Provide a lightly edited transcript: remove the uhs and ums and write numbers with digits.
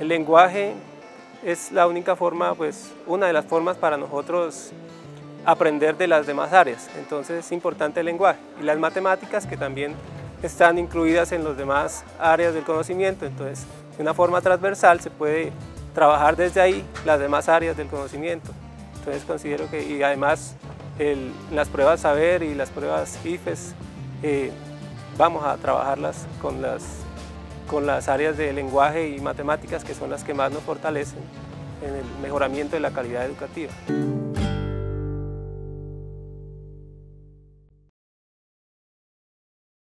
El lenguaje es la única forma, pues una de las formas para nosotros aprender de las demás áreas, entonces es importante el lenguaje y las matemáticas que también están incluidas en las demás áreas del conocimiento, entonces de una forma transversal se puede trabajar desde ahí las demás áreas del conocimiento, entonces considero que, y además las pruebas saber y las pruebas IFES vamos a trabajarlas con las áreas de lenguaje y matemáticas que son las que más nos fortalecen en el mejoramiento de la calidad educativa.